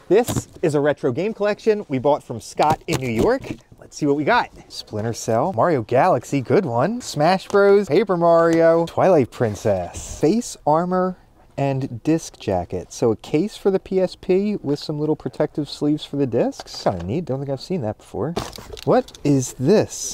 This is a retro game collection we bought from Scott in New York. Let's see what we got. Splinter Cell, Mario Galaxy, good one. Smash Bros, Paper Mario, Twilight Princess, face armor, and disc jacket. So a case for the PSP with some little protective sleeves for the discs. Kind of neat, don't think I've seen that before. What is this?